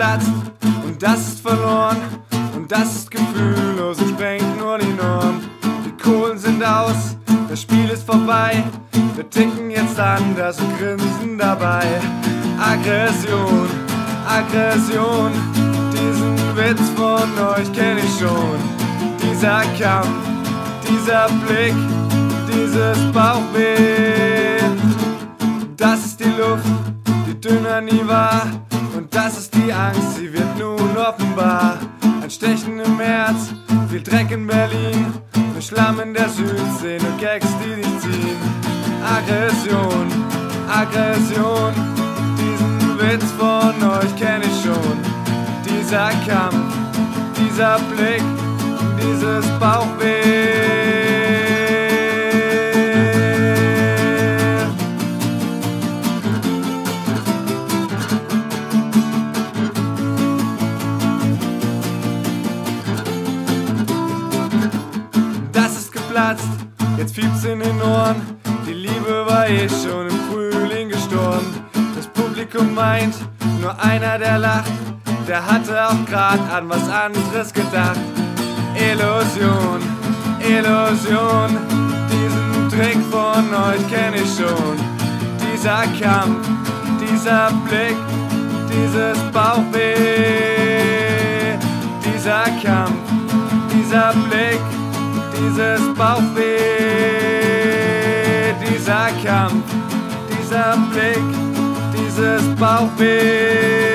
geplatzt und das ist verloren und das ist gefühllos und sprengt nur die Norm. Die Kohlen sind aus, das Spiel ist vorbei, wir ticken jetzt anders und grinsen dabei. Aggression, Aggression, diesen Witz von euch kenn ich schon. Dieser Kampf, dieser Blick, dieses Bauchweh, das ist die Luft, die dünner nie war. Und das ist die Angst, sie wird nun offenbar. Ein Stechen im Herz, viel Dreck in Berlin, mit Schlamm in der Südsee und Gags, die dich ziehen. Aggression, Aggression, diesen Witz von euch kenn ich schon. Dieser Kampf, dieser Blick, dieses Bauchweh. Das ist geplatzt, jetzt fiebt's in den Ohren. Die Liebe war schon im Frühling gestorben. Das Publikum meint, nur einer, der lacht, der hatte auch grad an was anderes gedacht. Illusion, Illusion, diesen Trick von euch kenn ich schon. Dieser Kampf, dieser Blick, dieses Bauchweh. Dieser Kampf, dieser Blick, dieses Bauchweh. Dieser Kampf, dieser Blick, dieses Bauchweh.